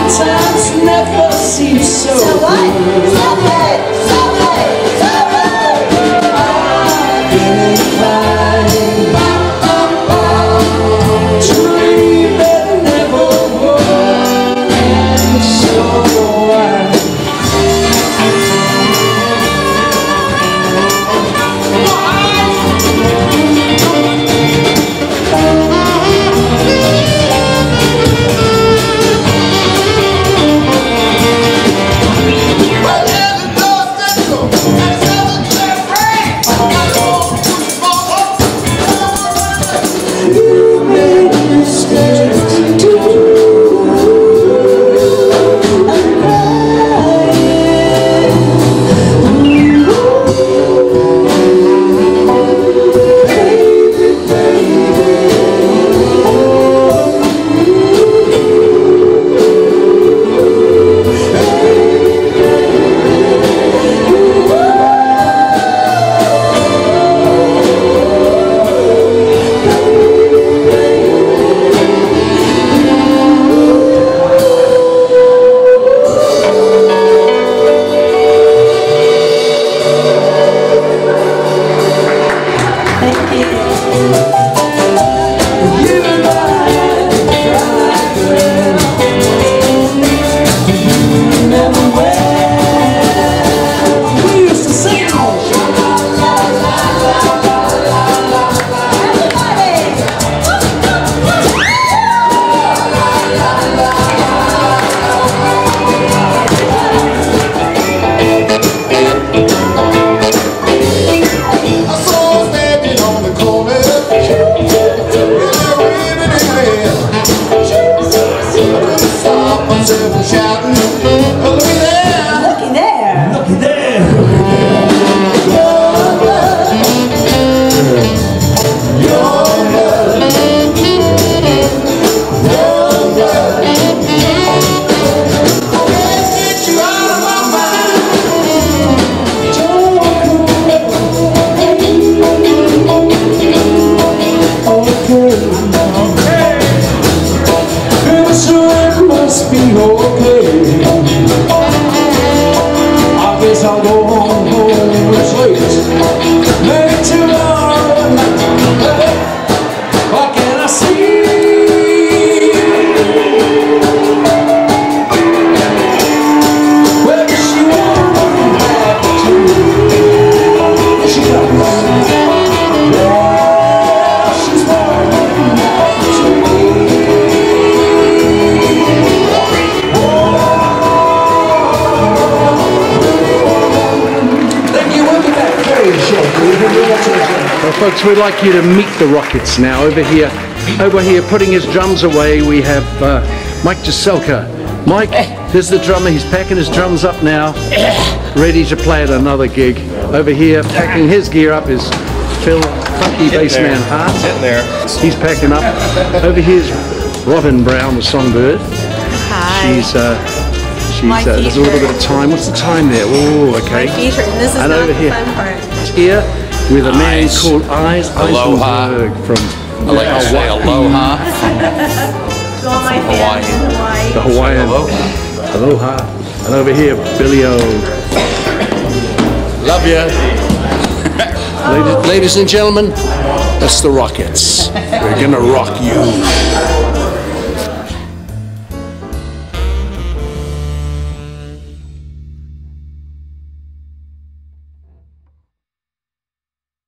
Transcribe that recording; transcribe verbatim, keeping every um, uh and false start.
times never seem so So what? Stop it! Stop it! Stop it! I've been inclined to leave it never would, and so I I'll go home, home, it's late. Maybe tomorrow night. What can I see? Where does she want back to? She comes. Yeah, she's walking back to me. Well, folks, we'd like you to meet the Rockits now. Over here, over here, putting his drums away, we have uh, Mike Jaselka. Mike, there's the drummer. He's packing his drums up now, ready to play at another gig. Over here, packing his gear up is Phil, funky bassman Hart. Sitting there. He's packing up. Over here's Robin Brown, the songbird. Hi. She's. Uh, she's. My Uh, there's a little bit of time. What's the time there? Oh, okay. My feet hurt, and this is and not over the here. fun part. Here with a man Eyes. called Eyes Aloha. Eisenberg from I like to say aloha. To all my fans in Hawaii. the Hawaiian. Aloha. And over here, Billy O. Love ya. Ladies, ladies and gentlemen, that's the Rockits. We're gonna rock you.